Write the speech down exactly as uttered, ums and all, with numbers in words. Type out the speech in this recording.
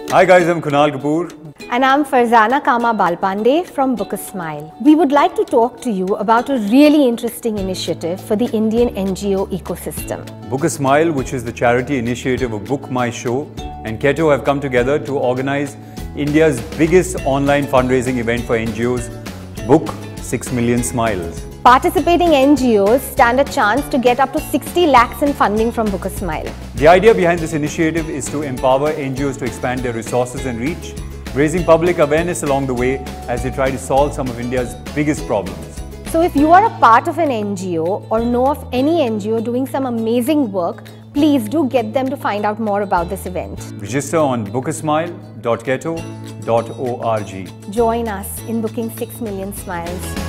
Hi guys, I'm Kunal Kapoor. And I'm Farzana Kama Balpande from BookASmile. We would like to talk to you about a really interesting initiative for the Indian N G O ecosystem. BookASmile, which is the charity initiative of BookMyShow, and Ketto have come together to organize India's biggest online fundraising event for N G Os, Book six million Smiles. Participating N G Os stand a chance to get up to sixty lakhs in funding from BookASmile. The idea behind this initiative is to empower N G Os to expand their resources and reach, raising public awareness along the way as they try to solve some of India's biggest problems. So if you are a part of an N G O or know of any N G O doing some amazing work, please do get them to find out more about this event. Register on book a smile dot ketto dot org. Join us in booking six million smiles.